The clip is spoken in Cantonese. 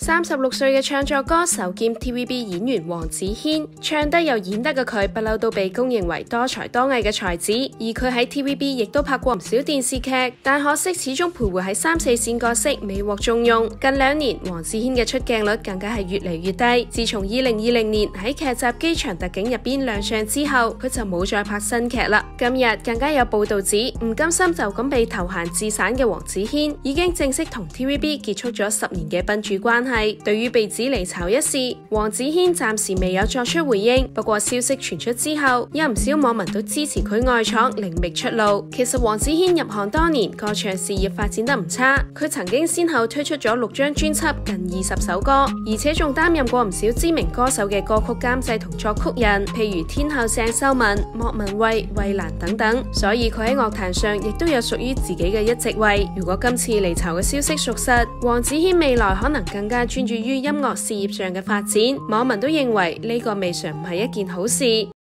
36歲嘅唱作歌手兼 TVB 演員黃子軒，唱得又演得嘅佢，不嬲都被公認為多才多藝嘅才子。而佢喺 TVB 亦都拍過唔少電視劇，但可惜始終徘徊喺3、4線角色，未獲重用。近2年，黃子軒嘅出鏡率更加係越嚟越低。自從2020年喺劇集《機場特警》入邊亮相之後，佢就冇再拍新劇啦。今日更加有報道指，唔甘心就咁被投閒自散嘅黃子軒，已經正式同 TVB 結束咗10年嘅賓主關係。對於被指離巢一事，黃子軒暫時未有作出回應。不過消息傳出之後，有唔少網民都支持佢外闖，另覓出路。其實黃子軒入行多年，歌唱事業發展得唔差。佢曾經先後推出咗6張專輯，近20首歌，而且仲擔任過唔少知名歌手嘅歌曲監製同作曲人，譬如天后鄭秀文、莫文蔚、衛蘭等等。所以佢喺樂壇上亦都有屬於自己嘅一席位。如果今次離巢嘅消息屬實，黃子軒未來可能更加專注於音樂事業上嘅發展，網民都認為呢個未嘗唔係一件好事。